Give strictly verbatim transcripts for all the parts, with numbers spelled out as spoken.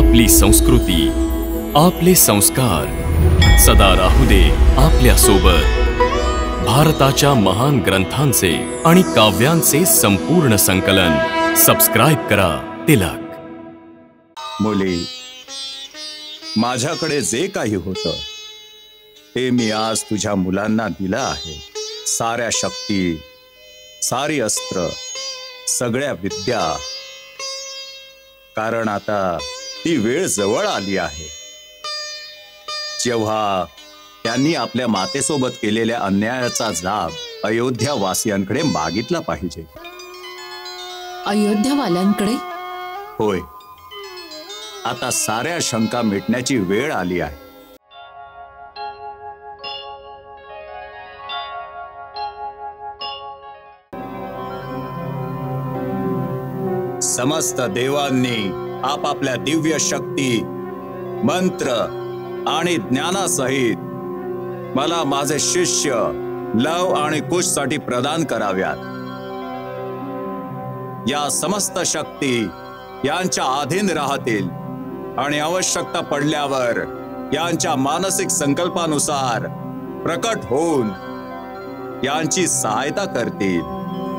आपली संस्कृती, आपले संस्कार सदा राहू दे आपल्या सोबत। भारताच्या महान ग्रंथांचे आणि काव्यांचे संपूर्ण संकलन सबस्क्राइब करा तिलक। मुली, माझ्याकडे जे काही होतं ते मी आज तुझ्या मुलांना दिलं आहे। साऱ्या शक्ती, सारी अस्त्र, सगळ्या विद्या, कारण आता ती वेळ जवळ आली आहे जेव्हा त्यांनी आपल्या मातेसोबत केलेल्या अन्यायाचा जाब अयोध्या वासियांकडे मागितला पाहिजे। अयोध्यावाल्यांकडे? होय, आता साऱ्या शंका मिटण्याची वेळ आली आहे। समस्त देवांनी आपापल्या दिव्य शक्ती, मंत्र आणि ज्ञानासहित मला माझे शिष्य लव आणि कुश साठी प्रदान कराव्यात। या समस्त शक्ती यांच्या अधीन राहतील आणि आवश्यकता पडल्यावर यांच्या मानसिक संकल्पानुसार प्रकट होऊन यांची सहायता करतील।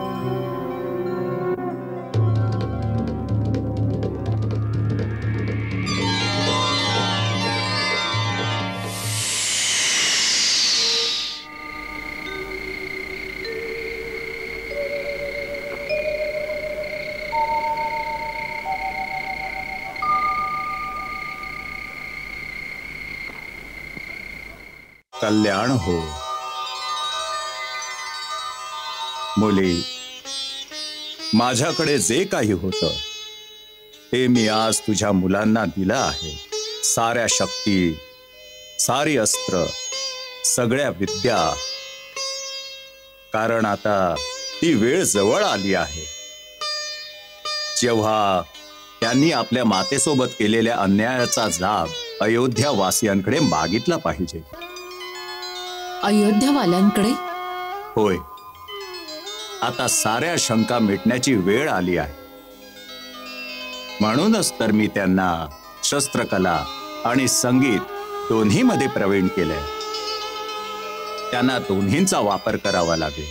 कल्याण हो। मुली, माझ्याकडे जे काही होतं ते मी आज तुझ्या मुलांना दिलं आहे। साऱ्या शक्ती, सारी अस्त्र, सगळ्या विद्या, कारण आता ती वेळ जवळ आली आहे जेव्हा त्यांनी आपल्या मातेसोबत केलेल्या अन्यायाचा जाब अयोध्या वासियांकडे मागितला पाहिजे। अयोध्यावाल्यांकडे? होय, आता साऱ्या शंका मिटण्याची वेळ आली आहे। म्हणूनच तर मी त्यांना शस्त्रकला आणि संगीत दोन्ही मध्ये प्रवीण केलंय। त्यांना दोन्हींचा वापर करावा लागेल।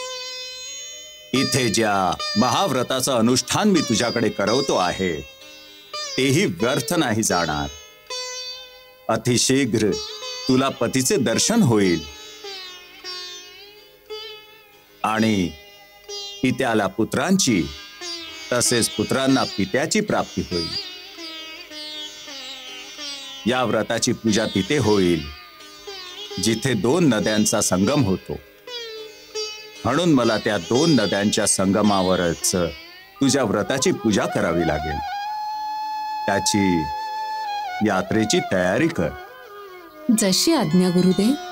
इथे ज्या महाव्रताचं अनुष्ठान मी तुझ्याकडे करवतो आहे तेही व्यर्थ नाही जाणार। अतिशीघ्र तुला पतीचे दर्शन होईल आणि पित्याला पुत्रांची, तसेच पुत्रांना पित्याची प्राप्ती होईल। या व्रताची पूजा तिथे होईल जिथे दोन नद्यांचा संगम होतो, म्हणून मला त्या दोन नद्यांच्या संगमावरच तुझ्या व्रताची पूजा करावी लागेल। त्याची यात्रेची तयारी कर। जशी आज्ञा गुरुदेव।